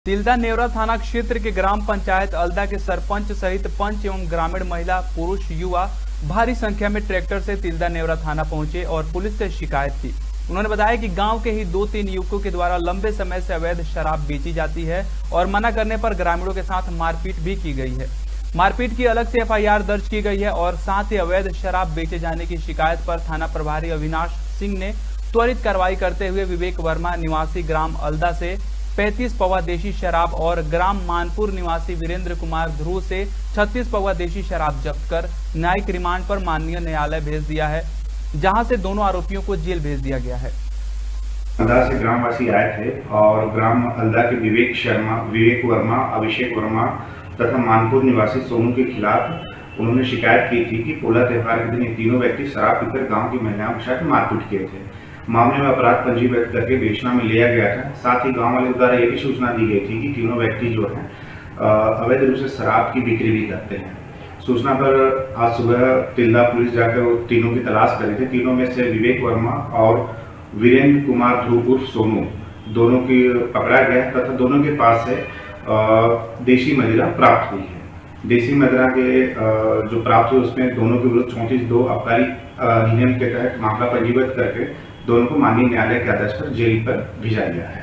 तिल्दा नेवरा थाना क्षेत्र के ग्राम पंचायत अल्दा के सरपंच सहित पंच एवं ग्रामीण महिला पुरुष युवा भारी संख्या में ट्रैक्टर से तिल्दा नेवरा थाना पहुंचे और पुलिस से शिकायत की। उन्होंने बताया कि गांव के ही 2-3 युवकों के द्वारा लंबे समय से अवैध शराब बेची जाती है और मना करने पर ग्रामीणों के साथ मारपीट भी की गई है। मारपीट की अलग से FIR दर्ज की गई है और साथ ही अवैध शराब बेचे जाने की शिकायत पर थाना प्रभारी अविनाश सिंह ने त्वरित कार्रवाई करते हुए विवेक वर्मा निवासी ग्राम अल्दा से 35 पौवा देशी शराब और ग्राम मानपुर निवासी वीरेंद्र कुमार ध्रुव से 36 पौवा देशी शराब जब्त कर न्यायिक रिमांड पर माननीय न्यायालय भेज दिया है, जहां से दोनों आरोपियों को जेल भेज दिया गया है। अल्दा से ग्रामवासी आए थे और ग्राम अल्दा के विवेक वर्मा, अभिषेक वर्मा तथा मानपुर निवासी सोनू के खिलाफ उन्होंने शिकायत की थी कि पोला त्योहार के दिन ये तीनों व्यक्ति शराब पीकर गांव की महिलाओं के साथ मारपीट किए थे। मामले में अपराध पंजीबद्ध करके बेचना में लिया गया था। साथ ही गांव वाले द्वारा ये भी सूचना दी गई थी कि तीनों व्यक्ति जो हैं अवैध रूप से शराब की बिक्री भी करते हैं। सूचना पर आज सुबह तिल्दा पुलिस जाकर वो तीनों की तलाश कर रही थी। तीनों में से विवेक वर्मा और वीरेंद्र कुमार ध्रुव उर्फ सोनू दोनों की पकड़ा गया तथा दोनों के पास से देशी मदिरा प्राप्त हुई है। देशी मदिरा के जो प्राप्त हुई उसमें दोनों के विरुद्ध 34(2) आबकारी अधिनियम के तहत मामला पंजीबद्ध करके दोनों को माननीय न्यायालय के आदेश पर जेल पर भेजा गया है।